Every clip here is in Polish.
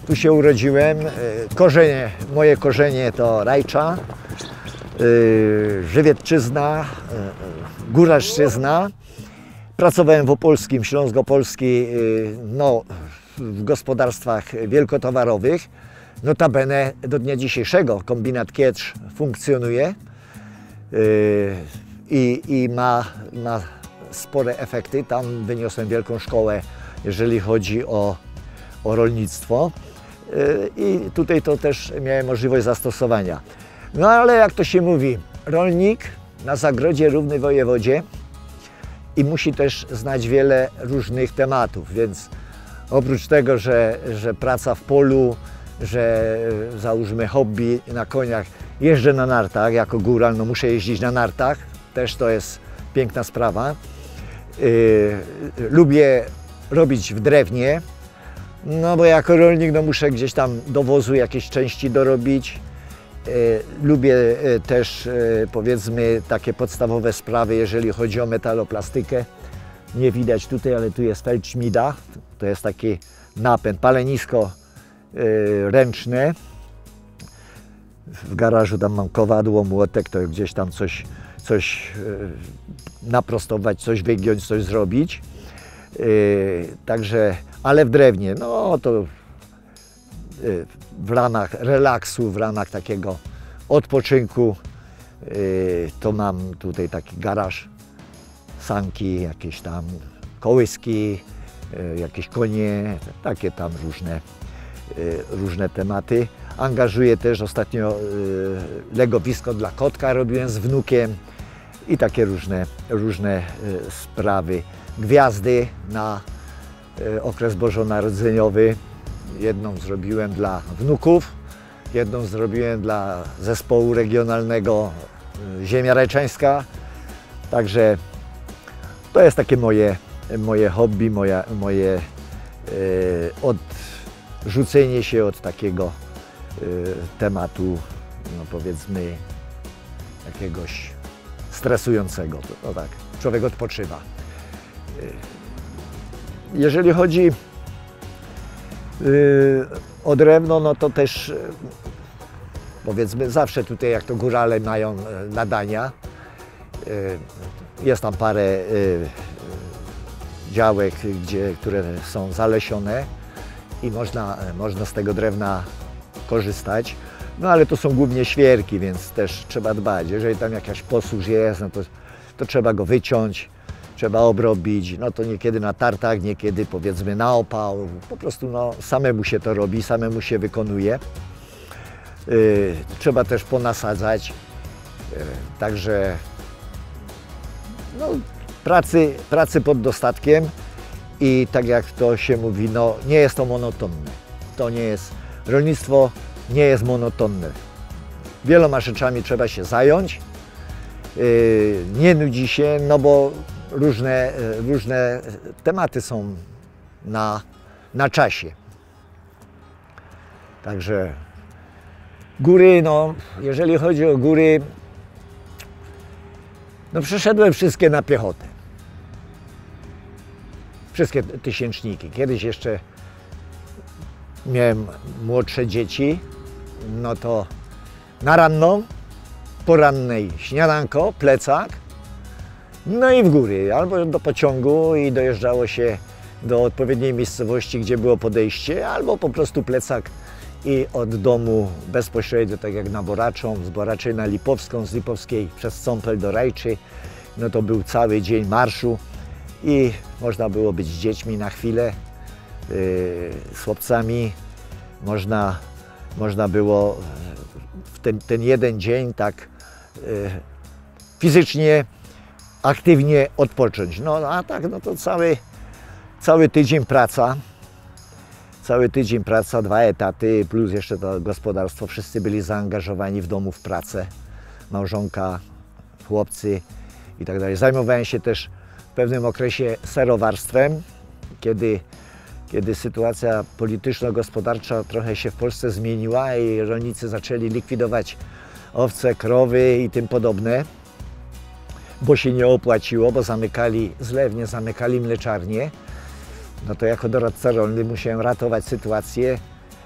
Tu się urodziłem. Moje korzenie to Rajcza, Żywiecczyzna, Góralszczyzna. Pracowałem w Opolskim, Śląsk-Opolski, no, w gospodarstwach wielkotowarowych. Notabene do dnia dzisiejszego kombinat Kietrz funkcjonuje i ma spore efekty. Tam wyniosłem wielką szkołę, jeżeli chodzi o rolnictwo i tutaj to też miałem możliwość zastosowania. No ale jak to się mówi, rolnik na zagrodzie równy wojewodzie i musi też znać wiele różnych tematów, więc oprócz tego, że praca w polu, że załóżmy hobby na koniach, jeżdżę na nartach jako góral, no muszę jeździć na nartach, też to jest piękna sprawa. Lubię robić w drewnie, no bo jako rolnik no muszę gdzieś tam do wozu jakieś części dorobić. Lubię też powiedzmy takie podstawowe sprawy, jeżeli chodzi o metaloplastykę. Nie widać tutaj, ale tu jest Feldschmida, to jest taki napęd, palenisko ręczne. W garażu tam mam kowadło, młotek, to gdzieś tam coś naprostować, coś wygiąć, coś zrobić. Także, ale w drewnie, no to w ramach relaksu, w ramach takiego odpoczynku, to mam tutaj taki garaż, sanki, jakieś tam kołyski, jakieś konie, takie tam różne tematy. Angażuję też ostatnio legowisko dla kotka, robiłem z wnukiem i takie różne sprawy. Gwiazdy na okres bożonarodzeniowy. Jedną zrobiłem dla wnuków, jedną zrobiłem dla zespołu regionalnego Ziemia Rajczańska. Także to jest takie moje hobby, moje odrzucenie się od takiego tematu, no powiedzmy, jakiegoś stresującego. No tak, człowiek odpoczywa. Jeżeli chodzi o drewno, no to też powiedzmy zawsze tutaj jak to górale mają nadania. Jest tam parę działek, które są zalesione i można z tego drewna korzystać. No ale to są głównie świerki, więc też trzeba dbać. Jeżeli tam jakaś posłuch jest, no to trzeba go wyciąć, trzeba obrobić. No to niekiedy na tartach, niekiedy powiedzmy na opał. Po prostu no, samemu się to robi, samemu się wykonuje. Trzeba też ponasadzać. Także no, pracy pod dostatkiem i tak jak to się mówi, no nie jest to monotonne. To nie jest, rolnictwo nie jest monotonne. Wieloma rzeczami trzeba się zająć, nie nudzi się, no bo różne tematy są na czasie. Także góry, no jeżeli chodzi o góry, no przeszedłem wszystkie na piechotę. Wszystkie tysięczniki. Kiedyś jeszcze miałem młodsze dzieci, no to na ranną, porannej śniadanko, plecak, no i w góry, albo do pociągu i dojeżdżało się do odpowiedniej miejscowości, gdzie było podejście, albo po prostu plecak i od domu bezpośrednio, tak jak na Boraczą, z Boraczej na Lipowską, z Lipowskiej przez Sąpel do Rajczy, no to był cały dzień marszu i można było być z dziećmi na chwilę, z chłopcami, można było w ten jeden dzień tak fizycznie, aktywnie odpocząć. No a tak, no to cały tydzień praca. Cały tydzień praca, 2 etaty, plus jeszcze to gospodarstwo. Wszyscy byli zaangażowani w domu w pracę. Małżonka, chłopcy i tak dalej. Zajmowałem się też w pewnym okresie serowarstwem, kiedy sytuacja polityczno-gospodarcza trochę się w Polsce zmieniła i rolnicy zaczęli likwidować owce, krowy i tym podobne, bo się nie opłaciło, bo zamykali zlewnie, zamykali mleczarnie. No to jako doradca rolny musiałem ratować sytuację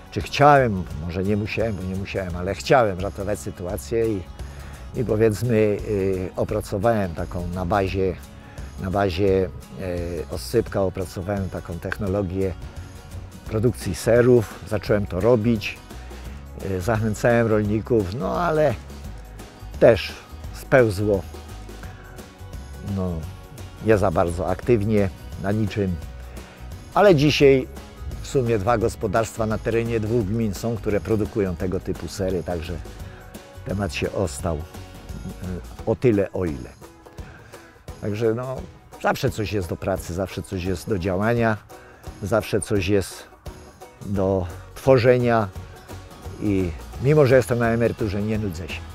czy chciałem, może nie musiałem, bo nie musiałem, ale chciałem ratować sytuację i powiedzmy opracowałem taką na bazie oscypka opracowałem taką technologię produkcji serów, zacząłem to robić, zachęcałem rolników, no ale też spełzło no, nie za bardzo aktywnie, na niczym, ale dzisiaj w sumie 2 gospodarstwa na terenie 2 gmin są, które produkują tego typu sery, także temat się ostał o tyle, o ile. Także no, zawsze coś jest do pracy, zawsze coś jest do działania, zawsze coś jest do tworzenia i mimo, że jestem na emeryturze, nie nudzę się.